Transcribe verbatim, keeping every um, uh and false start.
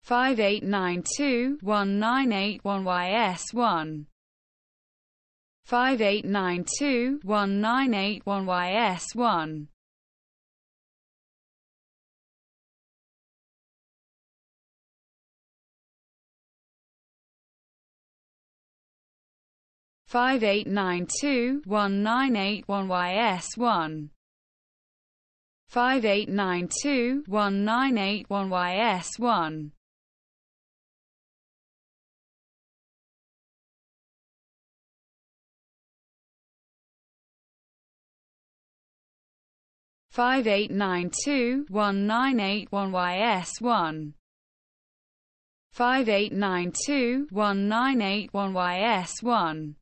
five eight nine two, one nine eight one Y S one five eight nine two, one nine eight one Y S one five eight nine two, one nine eight one Y S one five eight nine two, one nine eight one Y S one five eight nine two, one nine eight one Y S one five eight nine two, one nine eight one Y S one